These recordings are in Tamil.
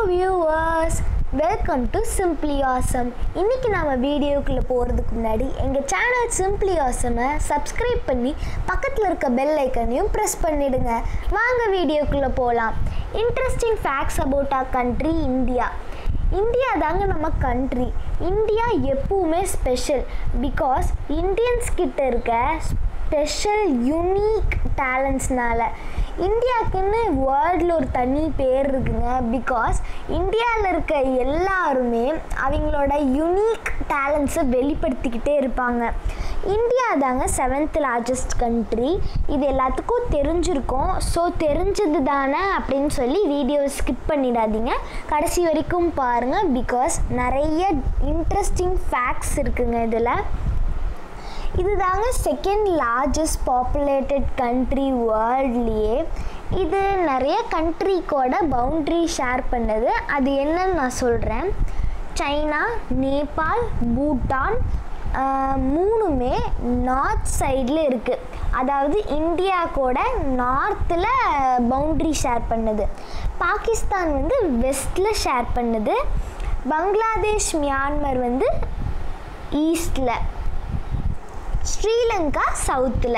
viewers, welcome to Simply Awesome. இன்னைக்கு நாம வீடியோக்குள்ள போறதுக்கு முன்னாடி எங்க சேனல் Simply Awesome subscribe பண்ணி பக்கத்துல இருக்க பெல் ஐகானையும் பிரஸ் பண்ணிடுங்க. வாங்க வீடியோக்குள்ள போலாம். Interesting facts about our country India. India தாங்க நம்ம கண்ட்ரி. இந்தியா எப்பவுமே ஸ்பெஷல் பிகாஸ் இந்தியன்ஸ் கிட்ட இருக்க ஸ்பெஷல் யூனிக் டேலண்ட்ஸ்னால. இந்தியாவுக்குன்னு வேர்ல்டில் ஒரு தனி பேர் இருக்குங்க பிகாஸ் இந்தியாவில் இருக்க எல்லாருமே அவங்களோட யூனிக் டேலண்ட்ஸை வெளிப்படுத்திக்கிட்டே இருப்பாங்க. இந்தியா தாங்க 7th லார்ஜஸ்ட் கண்ட்ரி. இது எல்லாத்துக்கும் தெரிஞ்சிருக்கும். ஸோ தெரிஞ்சது தானே அப்படின்னு சொல்லி வீடியோ ஸ்கிப் பண்ணிடாதீங்க, கடைசி வரைக்கும் பாருங்கள் பிகாஸ் நிறைய இன்ட்ரெஸ்டிங் ஃபேக்ட்ஸ் இருக்குங்க இதில். இது தாங்க 2nd லார்ஜஸ்ட் பாப்புலேட்டட் கண்ட்ரி வேர்ல்ட்லேயே. இது நிறைய கண்ட்ரிக்கோட பவுண்ட்ரி ஷேர் பண்ணது. அது என்னன்னு நான் சொல்கிறேன். சைனா, நேபாள், பூட்டான் மூணுமே நார்த் சைடில் இருக்குது. அதாவது இந்தியாவோட நார்த்தில் பவுண்ட்ரி ஷேர் பண்ணுது. பாகிஸ்தான் வந்து வெஸ்ட்டில் ஷேர் பண்ணுது. பங்களாதேஷ், மியான்மர் வந்து ஈஸ்டில், ஸ்ரீலங்கா சவுத்தில்.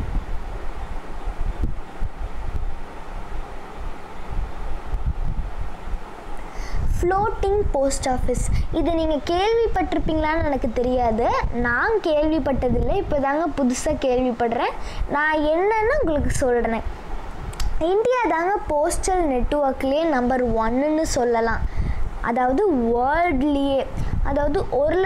ஃப்ளோட்டிங் போஸ்ட் ஆஃபீஸ், இது நீங்கள் கேள்விப்பட்டிருப்பீங்களான்னு எனக்கு தெரியாது. நான் கேள்விப்பட்டதில்லை, இப்போ தாங்க புதுசாக கேள்விப்படுறேன். நான் என்னன்னு உங்களுக்கு சொல்கிறேன். இந்தியா தாங்க போஸ்டல் நெட்வொர்க்லேயே நம்பர் 1ன்னு சொல்லலாம். அதாவது வேர்ல்ட்லேயே. அதாவது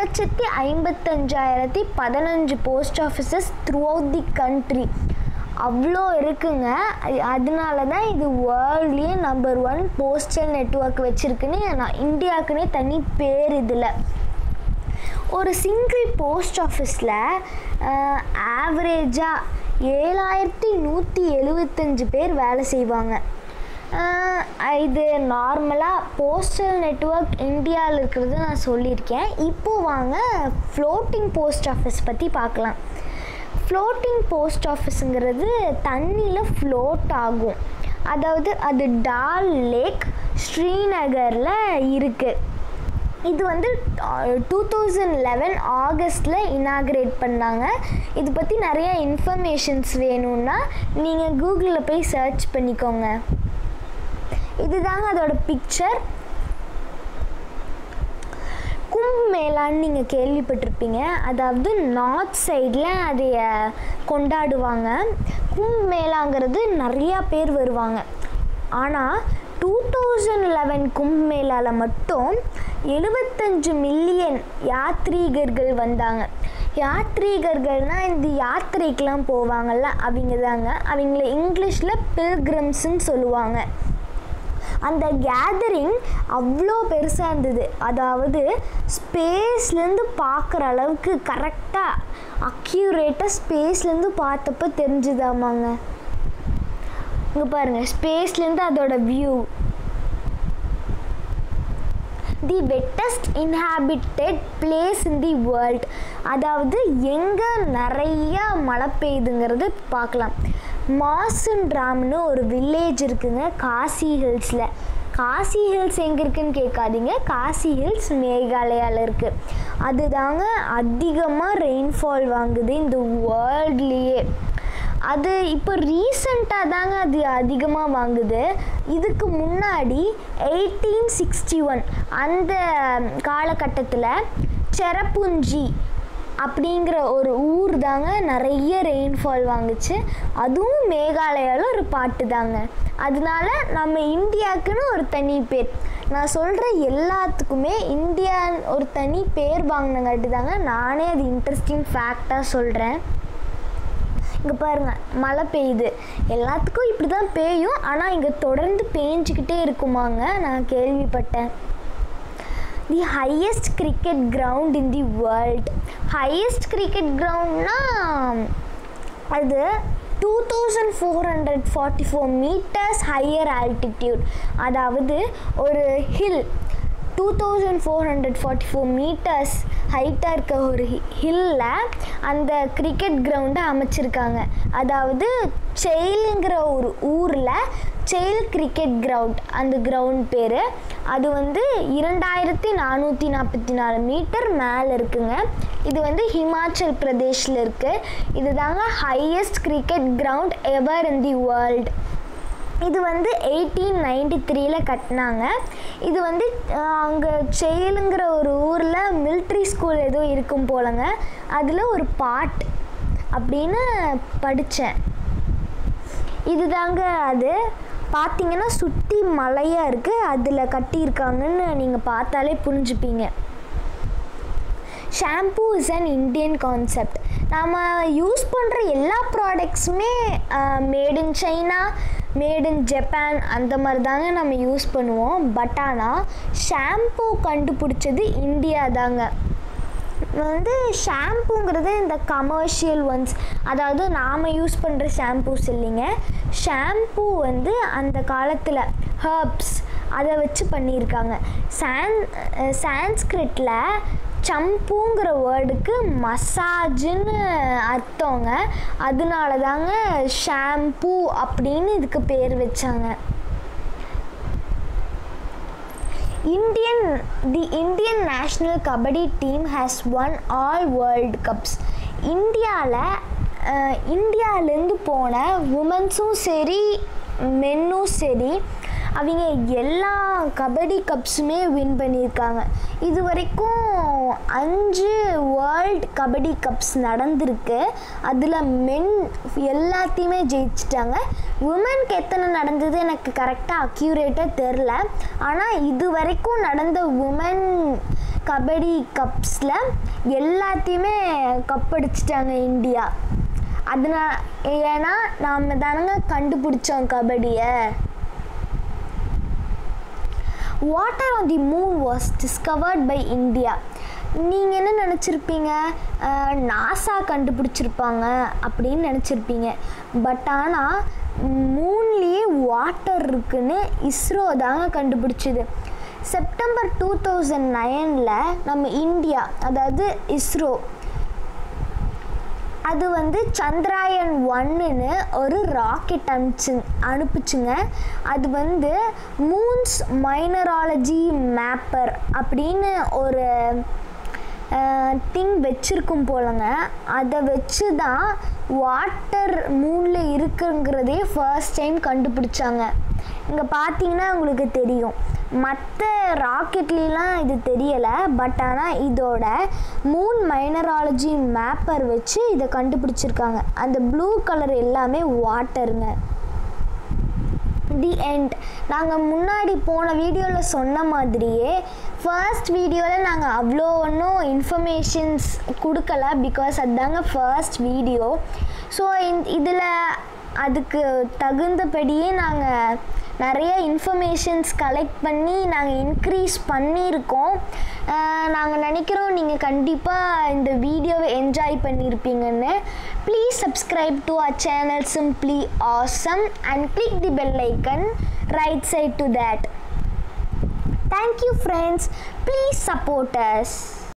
1,55,015 post offices throughout the country. அவ்வளோ இருக்குங்க. அதனால தான் இது வேர்ல்ட்லேயே நம்பர் 1 போஸ்டல் நெட்வொர்க் வச்சுருக்குன்னு நான் இந்தியாவுக்குன்னே தனி பேர். இதில் ஒரு சிங்கிள் போஸ்ட் ஆஃபீஸில் ஆவரேஜாக 7,175 பேர் வேலை செய்வாங்க. இது நார்மலாக போஸ்டல் நெட்வொர்க் இந்தியாவில் இருக்கிறது நான் சொல்லியிருக்கேன். இப்போது வாங்க ஃப்ளோட்டிங் போஸ்ட் ஆஃபீஸ் பற்றி பார்க்கலாம். ஃப்ளோட்டிங் போஸ்ட் ஆஃபீஸுங்கிறது தண்ணியில் ஃப்ளோட் ஆகும். அதாவது அது டால் லேக், ஸ்ரீநகரில் இருக்குது. இது வந்து 2011 ஆகஸ்டில் இனாக்ரேட் பண்ணாங்க. இது பற்றி நிறைய இன்ஃபர்மேஷன்ஸ் வேணும்னா நீங்கள் கூகுளில் போய் சர்ச் பண்ணிக்கோங்க. இதுதாங்க அதோட பிக்சர். கும்ப் மேளான்னு நீங்கள் கேள்விப்பட்டிருப்பீங்க. அதாவது நார்த் சைடில் அதைய கொண்டாடுவாங்க. கும்ப் மேளாங்கிறது நிறையா பேர் வருவாங்க. ஆனால் 2011 கும்ப் மேளாவில் மட்டும் 75 மில்லியன் யாத்ரீகர்கள் வந்தாங்க. யாத்ரீகர்கள்னால் இந்த யாத்திரைக்கெலாம் போவாங்கள்ல அவங்க தாங்க. அவங்கள இங்கிலீஷில் பில்கிரிம்ஸ்ன்னு சொல்லுவாங்க. அந்த கேதரிங் அவ்வளோ பெருசாக இருந்தது. அதாவது ஸ்பேஸ்லேருந்து பார்க்குற அளவுக்கு கரெக்டாக அக்யூரேட்டாக ஸ்பேஸ்லேருந்து பார்த்தப்போ தெரிஞ்சுதாமாங்க. இங்கே பாருங்கள், ஸ்பேஸ்லேருந்து அதோட view. The wettest inhabited place in the world. அதாவது எங்கே நிறையா மழை பெய்யுதுங்கிறது பார்க்கலாம். மாசுன்ராம்னு ஒரு வில்லேஜ் இருக்குங்க காசி ஹில்ஸில். காசி ஹில்ஸ் எங்கே இருக்குதுன்னு கேட்காதீங்க, காசி ஹில்ஸ் மேகாலயாவில் இருக்குது. அதுதாங்க அதிகமாக ரெயின்ஃபால் வாங்குது இந்த வேர்ல்ட்லேயே. அது இப்போ ரீசண்டாக தாங்க அது அதிகமாக வாங்குது. இதுக்கு முன்னாடி 1861 அந்த காலகட்டத்தில் செரப்புஞ்சி அப்படிங்கிற ஒரு ஊர் தாங்க நிறைய ரெயின்ஃபால் வாங்குச்சு. அதுவும் மேகாலயாவில் ஒரு பாட்டு தாங்க. அதனால நம்ம இந்தியாவுக்குன்னு ஒரு தனி பேர். நான் சொல்கிற எல்லாத்துக்குமே இந்தியா ஒரு தனி பேர் வாங்கினங்காட்டி தாங்க நானே அது இன்ட்ரெஸ்டிங் ஃபேக்டாக சொல்கிறேன். இங்கே பாருங்கள், மழை பெய்யுது. எல்லாத்துக்கும் இப்படி தான் பெய்யும், ஆனால் இங்கே தொடர்ந்து பேஞ்சிக்கிட்டே இருக்குமாங்க, நான் கேள்விப்பட்டேன். The highest cricket ground in the world. Highest cricket கிரவுண்ட்னா அது 2444 மீட்டர்ஸ் ஹையர் ஆல்டிடியூட். அதாவது ஒரு ஹில் 2444 மீட்டர்ஸ் ஹைட்டாக இருக்க ஒரு ஹில்லில் அந்த கிரிக்கெட் கிரவுண்டை அமைச்சிருக்காங்க. அதாவது செயிலுங்கிற ஒரு ஊரில் செயில் கிரிக்கெட் கிரவுண்ட் அந்த கிரவுண்ட் பேர். அது வந்து 2444 மீட்டர் மேலே இருக்குங்க. இது வந்து ஹிமாச்சல் பிரதேஷில் இருக்குது. இது தாங்க highest cricket ground ever in the world. இது வந்து 1893 கட்டினாங்க. இது வந்து அங்கே செயிலுங்கிற ஒரு ஊரில் மிலிட்ரி ஸ்கூல் ஏதோ இருக்கும் போலங்க. அதில் ஒரு பாட் அப்படின்னு படித்தேன். இது தாங்க அது. பார்த்தீங்கன்னா சுற்றி மலையாக இருக்குது. அதில் கட்டியிருக்காங்கன்னு நீங்கள் பார்த்தாலே புரிஞ்சுப்பீங்க. Shampoo is an Indian concept. நாம் யூஸ் பண்ணுற எல்லா ப்ராடக்ட்ஸுமே made in China, made in Japan அந்த மாதிரி தாங்க நம்ம யூஸ் பண்ணுவோம். பட் ஆனால் ஷாம்பூ கண்டுபிடிச்சது இந்தியா தாங்க. வந்து ஷாம்பூங்கிறது இந்த கமர்ஷியல் ஒன்ஸ், அதாவது நாம் யூஸ் பண்ணுற ஷாம்பூஸ் இல்லைங்க. ஷாம்பூ வந்து அந்த காலத்தில் ஹர்ப்ஸ் அதை வச்சு பண்ணியிருக்காங்க. சான்ஸ்கிரிட்டில் சம்பூங்கிற வேர்டுக்கு மசாஜுன்னு அர்த்தங்க. அதனால தாங்க ஷாம்பூ அப்படின்னு இதுக்கு பேர் வச்சாங்க. The Indian national kabaddi team has won all world cups. இந்தியாவிலேருந்து போன உமன்ஸும் சரி மென்னும் சரி அவங்க எல்லா கபடி கப்ஸுமே வின் பண்ணியிருக்காங்க. இது வரைக்கும் 5 வேர்ல்ட் கபடி கப்ஸ் நடந்திருக்கு. அதில் மென் எல்லாத்தையுமே ஜெயிச்சிட்டாங்க. உமனுக்கு எத்தனை நடந்தது எனக்கு கரெக்டாக அக்யூரேட்டாக தெரில. ஆனால் இது வரைக்கும் நடந்த உமன் கபடி கப்ஸில் எல்லாத்தையுமே கப்படிச்சிட்டாங்க இந்தியா. அதனால் ஏன்னா நாம் தானங்க கண்டுபிடிச்சோம் கபடியை. Water on the moon was discovered by India. நீங்கள் என்ன நினச்சிருப்பீங்க? நாசா கண்டுபிடிச்சிருப்பாங்க அப்படின்னு நினச்சிருப்பீங்க. பட் ஆனால் மூன்லேயே வாட்டர் இருக்குன்னு இஸ்ரோ தாங்க கண்டுபிடிச்சிது. செப்டம்பர் 2009 நம்ம இந்தியா, அதாவது இஸ்ரோ, அது வந்து சந்திராயன் 1ன்னு ஒரு ராக்கெட் அனுப்பிச்சுங்க. அது வந்து மூன்ஸ் மைனராலஜி மேப்பர் அப்படின்னு ஒரு திங் வச்சுருக்கும் போலங்க. அதை வச்சு தான் வாட்டர் மூனில் இருக்குங்கிறதே ஃபர்ஸ்ட் டைம் கண்டுபிடிச்சாங்க. இங்கே பார்த்தீங்கன்னா உங்களுக்கு தெரியும், மற்ற ராக்கெட்லாம் இது தெரியலை. பட் ஆனால் இதோட மூன் மைனராலஜி மேப்பர் வச்சு இதை கண்டுபிடிச்சிருக்காங்க. அந்த ப்ளூ கலர் எல்லாமே வாட்டருங்க. The end. நாங்கள் முன்னாடி போன வீடியோவில் சொன்ன மாதிரியே ஃபர்ஸ்ட் வீடியோவில் நாங்கள் அவ்வளோ ஒன்றும் இன்ஃபர்மேஷன்ஸ் கொடுக்கல. பிகாஸ் அதுதாங்க ஃபர்ஸ்ட் வீடியோ. ஸோ இதில் அதுக்கு தகுந்தபடியே நாங்கள் நிறைய இன்ஃபர்மேஷன்ஸ் கலெக்ட் பண்ணி நாங்கள் இன்க்ரீஸ் பண்ணியிருக்கோம். நாங்கள் நினைக்கிறோம் நீங்கள் கண்டிப்பாக இந்த வீடியோவை என்ஜாய் பண்ணியிருப்பீங்கன்னு. Please subscribe to our channel simply awesome and click the bell icon right side to that. Thank you friends. Please support us.